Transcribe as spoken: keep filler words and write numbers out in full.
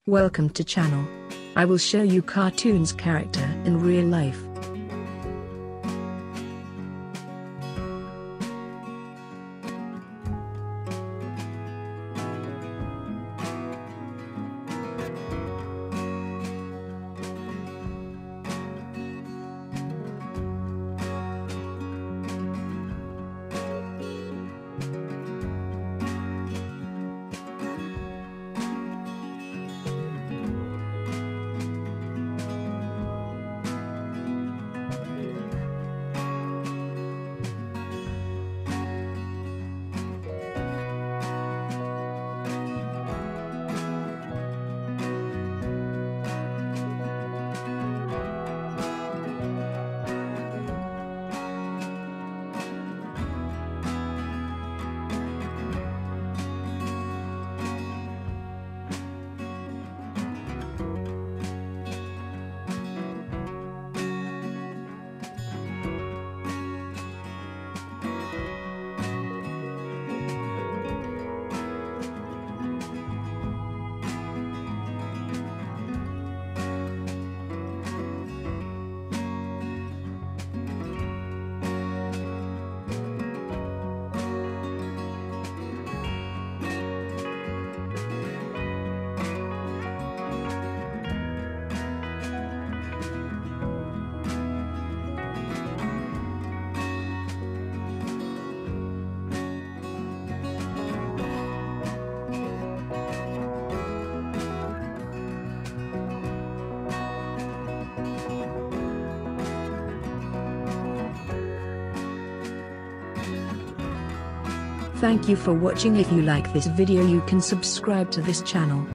Welcome to channel. I will show you cartoons character in real life. Thank you for watching. If you like this video, you can subscribe to this channel.